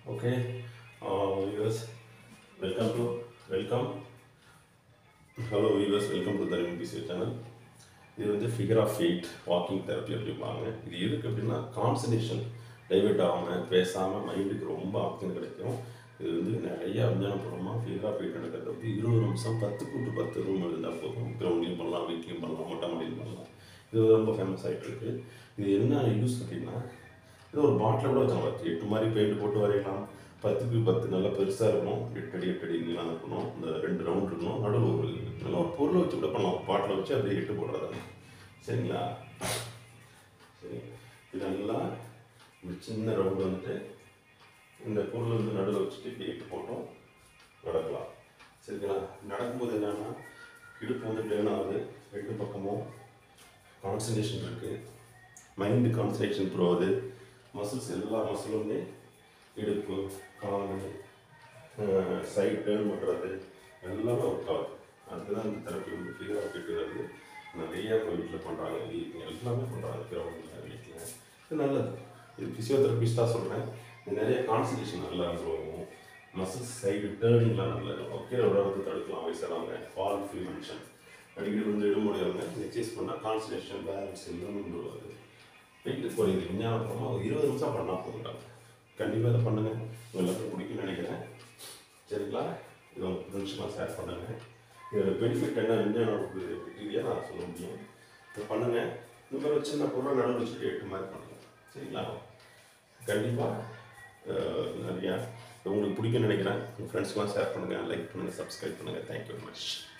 Okay, viewers, welcome. Hello viewers, welcome to the MPC channel. இது வந்து figure of eight walking therapy அப்படிம்பாங்க. இது எதுக்கு அப்படின்னா கான்சன்ட்ரேஷன் டைவெர்ட் ஆகாமல் பேசாமல் மைண்டுக்கு ரொம்ப ஆக்சிஜன் கிடைக்கும். இது வந்து நிறைய விஞ்ஞானபூர்வமாக ஃபிகர் ஆஃப் எயிட் நடக்கிறது வந்து 20 நிமிஷம் 10x10 ரூம் இருந்தால் போதும். கிரவுண்ட்லையும் பண்ணலாம், வீட்லையும் பண்ணலாம், மொட்டை மாடியிலும் பண்ணலாம். இது ரொம்ப ஃபேமஸ் ஆகிட்டு இருக்கு. இது என்ன யூஸ் அப்படின்னா, இது ஒரு பாட்டில் கூட வச்சாங்க. 8 மாதிரி பெயிண்ட் போட்டு வரையலாம். 10x10 நல்லா பெருசாக இருக்கணும். 8 அடி 8 அடி நீளம் இருக்கணும். இந்த 2 ரவுண்ட் இருக்கணும். நடுவில் ஒரு நல்லா ஒரு பொருளை வச்சு கூட பண்ணலாம். பாட்டில் வச்சு அப்படியே 8 போடுறது. சரிங்களா? சரி, இதெல்லாம் ஒரு சின்ன ரவுண்டு வந்துட்டு இந்த பொருள் வந்து நடுவில் வச்சுட்டு இப்படி 8 போட்டோம் நடக்கலாம். சரிங்களா? நடக்கும்போது என்னென்னா இடுப்பு வந்து டேர்ன் ஆகுது. 2 பக்கமும் கான்சன்ட்ரேஷன் இருக்குது. மைண்டு கான்சன்ட்ரேஷன் ப்ரோ ஆகுது. மசில்ஸ் எல்லா மசிலுமே இடுப்பு, கால், சைட் டேர்ன் பண்ணுறது எல்லாமே ஒர்க் ஆகுது. அதுதான் இந்த தெரப்பி வந்து ஃபிகர் ஆஃப் எயிட் வருது. நிறைய வீட்டில் பண்ணுறாங்க, எல்லாமே பண்ணுறாங்க கிரவுண்டில், வீட்டில். இது நல்லது. இது ஃபிசியோதெரபிஸ்டாக சொல்கிறேன். இது நிறைய கான்சன்ட்ரேஷன் நல்லா இருக்கும். மசில்ஸ் சைடு டேர்னிங்லாம் நல்லா இருக்கும். கீழே விடாது தடுக்கலாம். வயசானவங்க, ஃபால் ப்ரிவென்ஷன், அடிக்கடி வந்து இடுமுடையவங்க எக்ஸசைஸ் பண்ணால் கான்சன்ட்ரேஷன் பேலன்ஸ் எல்லாமே வருவாது. வெயிட்டு குறையுது. விஞ்ஞானபூர்வமாக 20 நிமிஷம் பண்ணால் போதும். கண்டிப்பாக இதை பண்ணுங்கள். உங்கள் எல்லாருக்கும் பிடிக்கும்னு நினைக்கிறேன். சரிங்களா? இதை உங்கள் ஃப்ரெண்ட்ஸ்லாம் ஷேர் பண்ணுங்கள். இதோட பெனிஃபிட் என்ன ரீதியாக நான் சொல்ல முடியும். இதை பண்ணுங்கள். இந்த மாதிரி ஒரு சின்ன பொருளை நடுவில் வச்சுட்டு 8 மாதிரி பண்ணுங்கள். சரிங்களா? கண்டிப்பாக நிறையா உங்களுக்கு பிடிக்கும்னு நினைக்கிறேன். உங்கள் ஃப்ரெண்ட்ஸ்லாம் ஷேர் பண்ணுங்கள், லைக் பண்ணுங்கள், சப்ஸ்கிரைப் பண்ணுங்கள். Thank you very much.